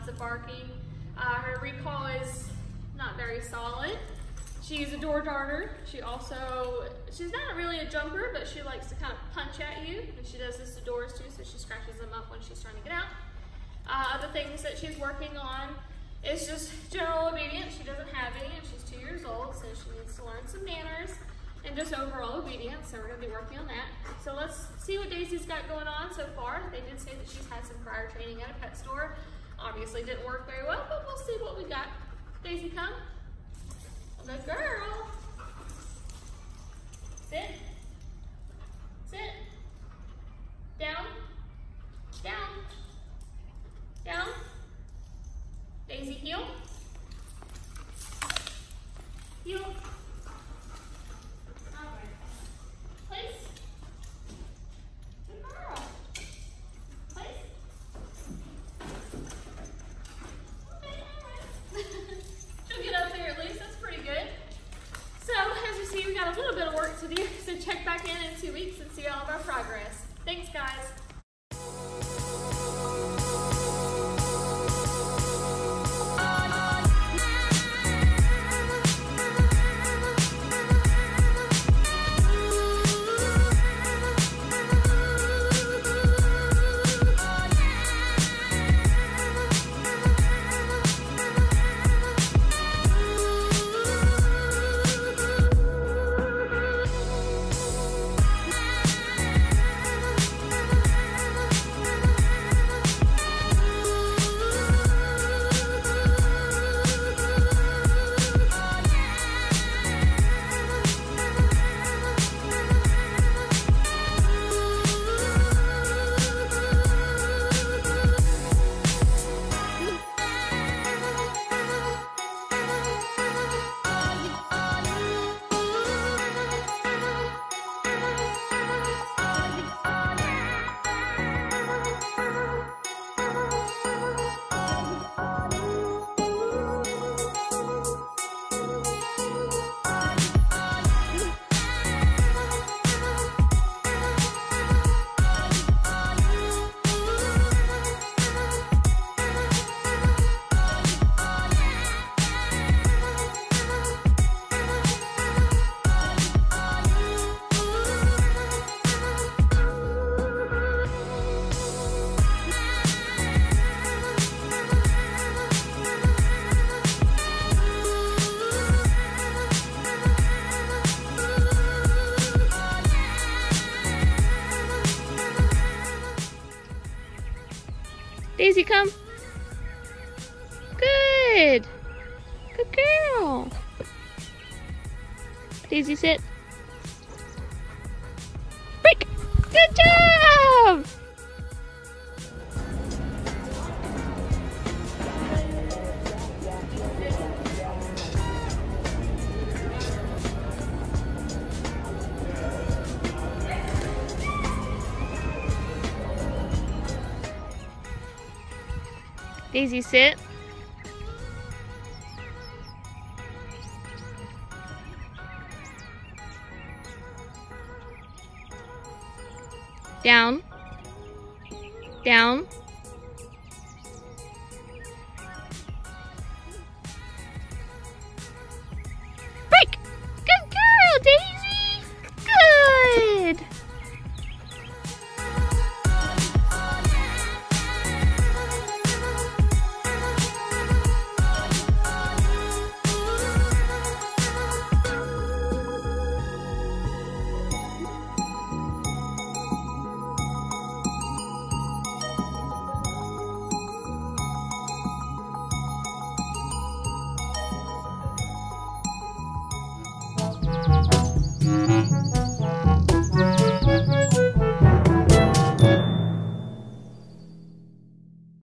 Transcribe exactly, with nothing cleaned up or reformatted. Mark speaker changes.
Speaker 1: lots of barking. Uh, her recall is not very solid. She's a door darter. She also, she's not really a jumper, but she likes to kind of punch at you. And she does this to doors too, so she scratches them up when she's trying to get out. Uh, other things that she's working on is just general obedience. She doesn't have any, and she's two years old, so she needs to learn some manners and just overall obedience, so we're gonna be working on that. So let's see what Daisy's got going on so far. They did say that she's had some prior training at a pet store. Obviously didn't work very well, but we'll see what we got. Daisy, come. Good girl. Sit. Sit. Down. Down. Down. Daisy, heel. Heel. All right. Place. Good girl. Place. Okay, all right. She'll get up there at least. That's pretty good. So, as you see, we got a little bit of work to do, so check back in in two weeks and see all of our progress. Thanks, guys. Daisy, come. Good. Good girl. Daisy, sit. Break. Good job. Daisy, sit. Down. Down.